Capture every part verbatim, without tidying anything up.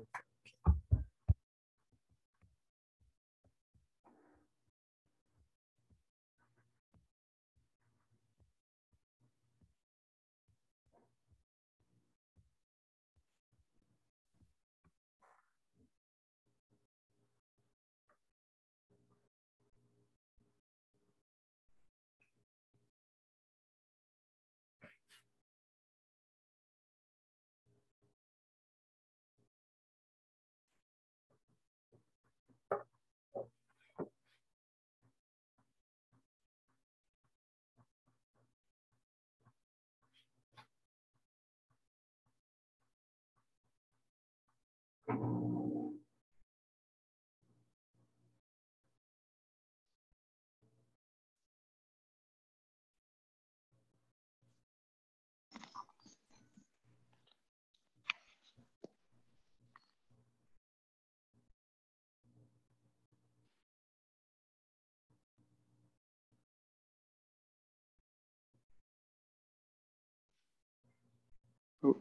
Ooh.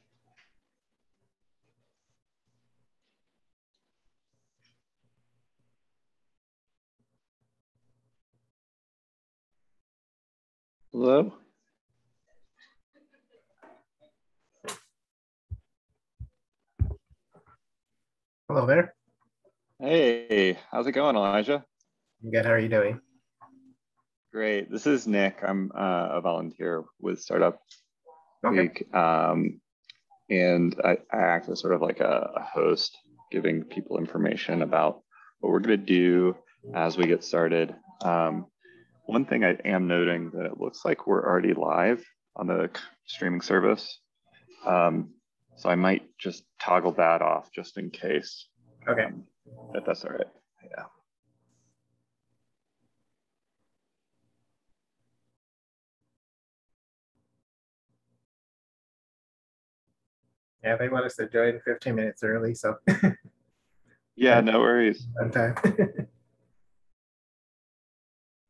Hello? Hello there. Hey, how's it going, Elijah? I'm good. How are you doing? Great. This is Nick. I'm uh, a volunteer with Startup Okay. Week, um, and I, I act as sort of like a, a host, giving people information about what we're going to do as we get started. Um, one thing I am noting that it looks like we're already live on the streaming service, um, so I might just toggle that off just in case. Okay. Um, if that's all right. Yeah. Yeah, they want us to join fifteen minutes early, so Yeah, no worries. on time.